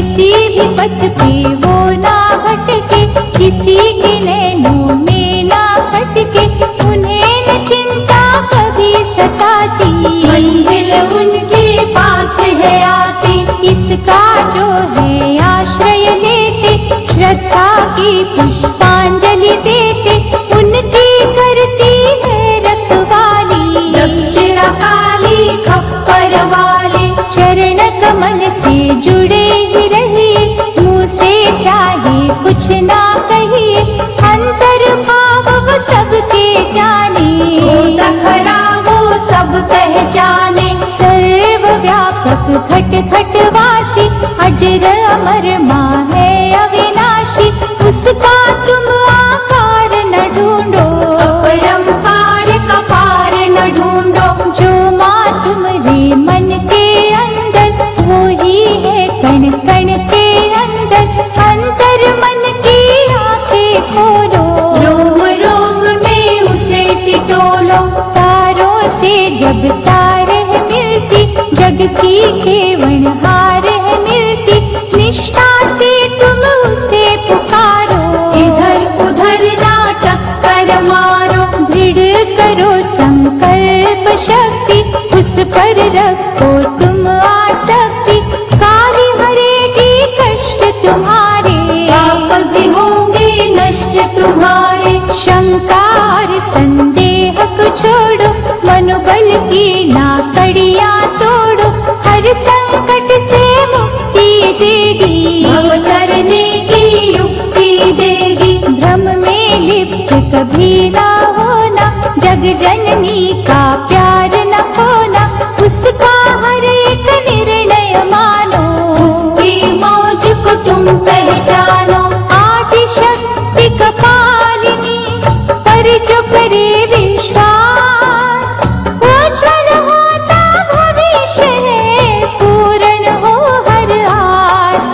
किसी भी पथ पे वो ना भटके, किसी के नैनों में ना खटके, उन्हें न चिंता कभी सताती, मंजिल उनके पास है आती। इसका जो है आश्रय लेते, श्रद्धा की पुष्पांजलि देते, उनकी करती है रखवाली, दक्षिणा काली खप्पर वाली। चरण कमल से जुड़े ही रहिए, मुँह से चाहे कुछ ना कहिए, अंतर भाव वो सबके जाने, खरा वो सब पहचाने। सर्वव्यापक घट घट वासी, अजर अमर माँ है अविनाशी, उसका तुम आकार न ढूंढो, अपरंपार का पार न ढूंढो। जो माँ तुम्हारे मन के अंदर, वो ही है कण कण के अंदर, अंतर मन की आंखें खोलो, रोम रोम में उसे टिटोलो। तारों से जब तार है मिलती, जग की केवनहार है मिलती, निष्ठा से तुम उसे पुकारो, इधर उधर ना टक्कर मारो। दृढ़ करो संकल्प शक्ति, उस पर रखो तुम आसक्ति, काहे हरेगी कष्ट तुम्हारे, पाप भी होंगे नष्ट तुम्हारे। शंका और संदेह को छोड़ो, मनोबल की ना कड़ियाँ तोड़ो, हर संकट से मुक्ति देगी, भव तरने की युक्ति देगी। भ्रम में लिप्त कभी ना होना, जग जननी का प्यार न खोना, उसका हर एक निर्णय मानो, उसकी मौज को तुम पहचानो। आदि शक्ति कपालिनी, पर जो करे विश्वास, उज्ज्वल होता भविष्य है, पूर्ण हो हर आस।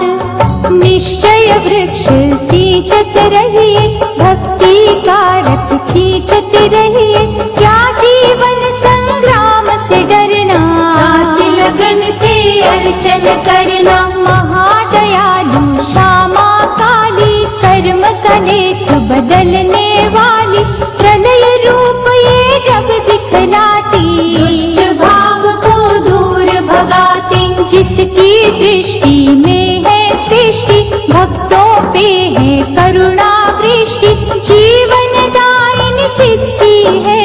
निश्चय वृक्ष सींचत रहिए, भक्ति का रथ खींचत रहिए, क्या जीवन संग्राम से डरना, साची लगन से अर्चन करना। महादयालु श्यामा काली, कर्म कलेख बदलने वाली, प्रलय रूप ये जब दिखलाती, दुष्ट भाव को दूर भगाती। जिसकी दृष्टि में है सृष्टि, भक्तों पे है करुणा वृष्टि, जीवन दायिनी सिद्धि है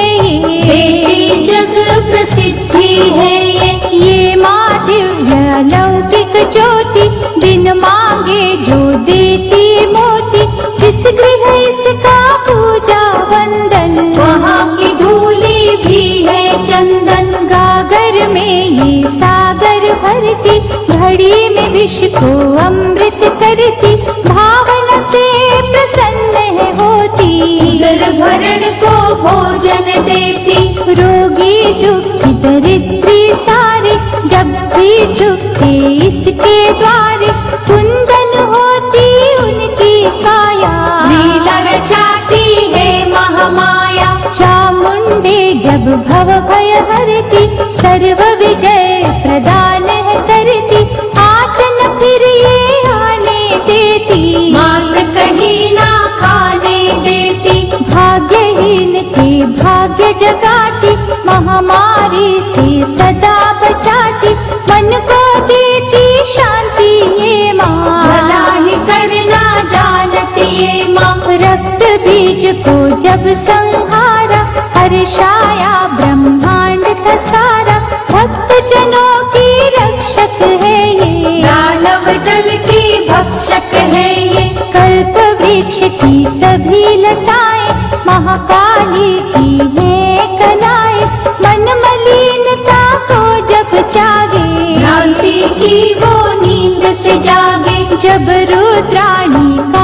ये, जग प्रसिद्धि है ये माँ दिव्य लौकिक ज्योति, बिन मांगे जो देती मोती। जिस गृह इसका पूजा वंदन, वहाँ की धूली भी है चंदन। गागर में ये सागर भरती, घड़ी में विष को अमृत करती, भावना से प्रसन्न है होती, दर भरण को भोजन देती। रोगी दुखी दरिद्री सारे, जब भी झुकते इसके द्वारे, कुंदन होती उनकी काया, लीला रचाती है महामाया। चामुंडे जब भव भय हरती, सर्व विजय प्रदान है करती, आचन फिर ये आने देती, मात कहीं ना खाने देती। भाग्यहीन के भाग्य जगाती, महामारी से सदा बचाती, मन को देती शांति ये माँ, भला ही करना जानती ये माँ। रक्त बीज को जब संहारा, हर्षाया ब्रह्मांड का सारा, भक्त जनों की रक्षक है ये, दानव दल की भक्षक है ये। कल्प वृक्ष की सभी लताएं, महाकाली की है कलाएं, मन मलिनता को जब त्यागे, भ्रांति की वो नींद से जागे। जब रुद्राणी